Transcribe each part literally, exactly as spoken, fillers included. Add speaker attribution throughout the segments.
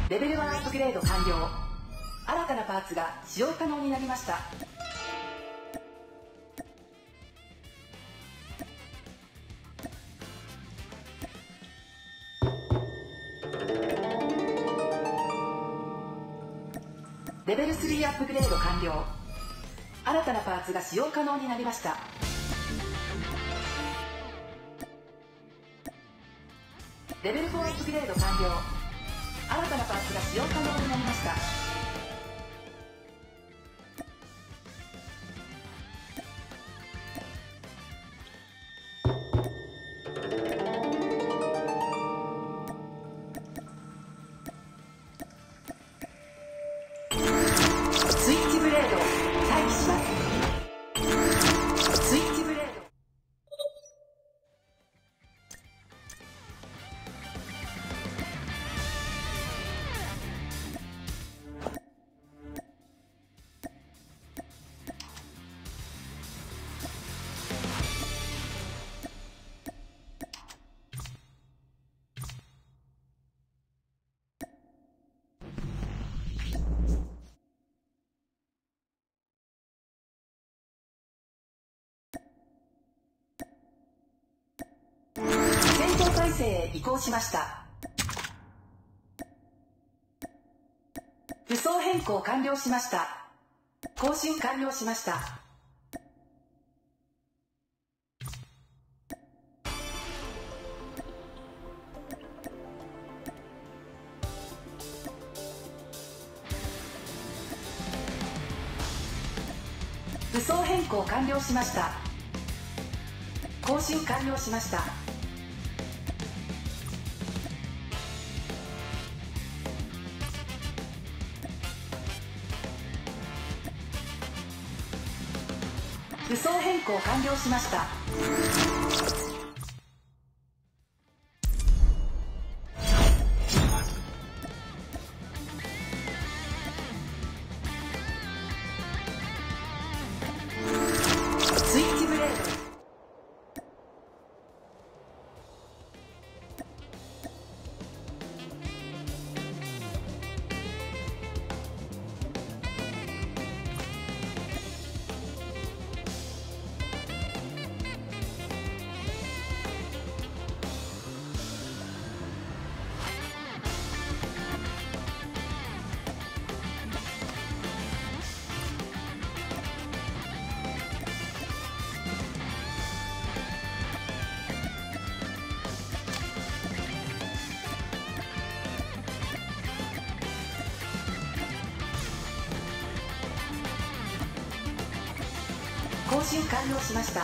Speaker 1: レベルワンアップグレード完了。新たなパーツが使用可能になりました。レベルスリーアップグレード完了。新たなパーツが使用可能になりました。レベルフォーアップグレード完了。新たなパーツが使用可能になりました。スイッチブレード待機します。スイッチブレード。体制へ移行しました。武装変更完了しました。更新完了しました。武装変更完了しました。更新完了しました。武装変更完了しました。スイッチブレード。更新完了しました。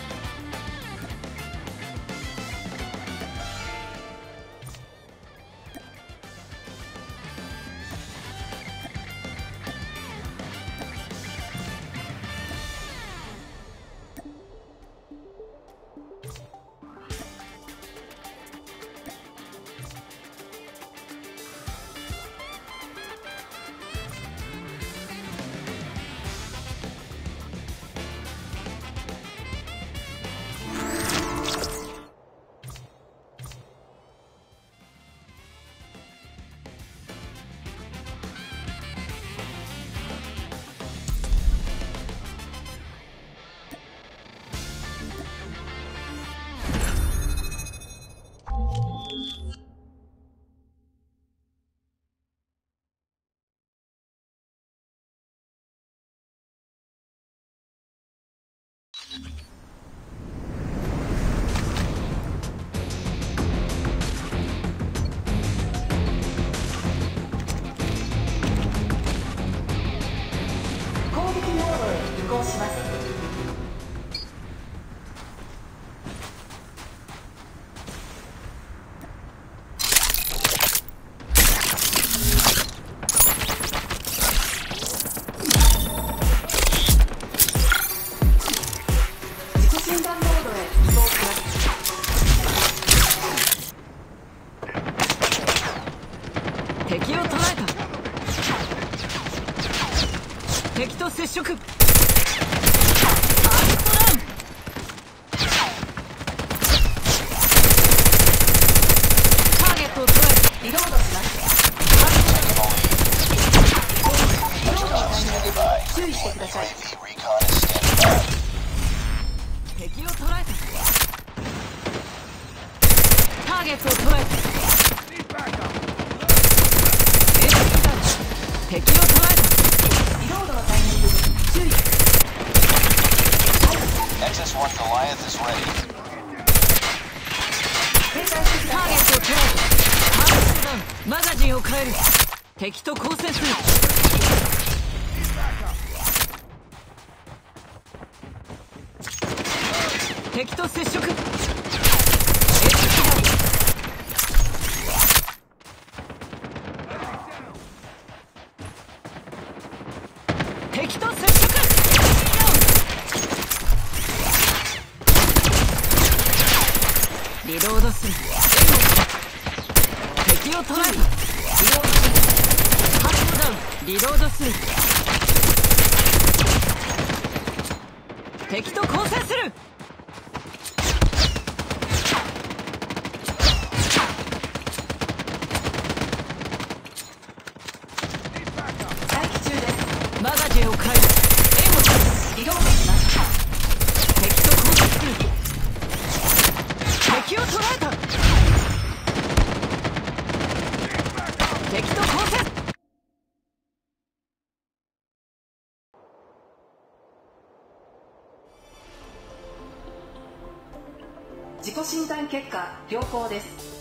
Speaker 1: 移行します。自己診断モードへ移動します。敵を捉えた。敵と接触。ターゲットを捉え、リロードします。
Speaker 2: ーゲットを捉えた。エンジンダウン。敵を捉えた。
Speaker 1: リロードのタイミングに注意。
Speaker 3: Nexus one Goliath is ready.
Speaker 1: 警戒してく
Speaker 2: ターゲ
Speaker 1: ださい。
Speaker 2: ットを捉えた。カウントダウン。マガジンを変える。敵と交戦する。敵と接触。エンジンダウン。敵と接触。リロードする。敵を捉えた。リロードする。ハットダウン。リロードする。敵と交戦する。
Speaker 1: 待機中です。
Speaker 2: マガジンを変える。援護する。
Speaker 1: リロードします。
Speaker 2: 敵と交戦する。敵を捉えた。敵と交戦。
Speaker 1: 自己診断結果良好です。